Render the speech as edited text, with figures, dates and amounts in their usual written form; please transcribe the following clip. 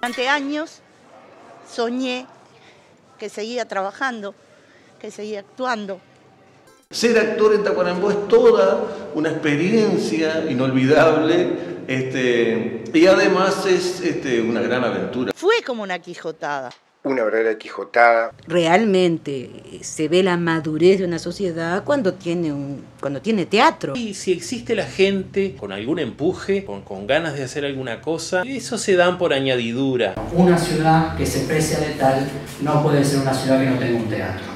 Durante años soñé que seguía trabajando, que seguía actuando. Ser actor en Tacuarembó es toda una experiencia inolvidable y además es una gran aventura. Fue como una quijotada. Una verdadera quijotada. Realmente se ve la madurez de una sociedad cuando tiene teatro. Y si existe la gente con algún empuje, con ganas de hacer alguna cosa, eso se dan por añadidura. Una ciudad que se precia de tal no puede ser una ciudad que no tenga un teatro.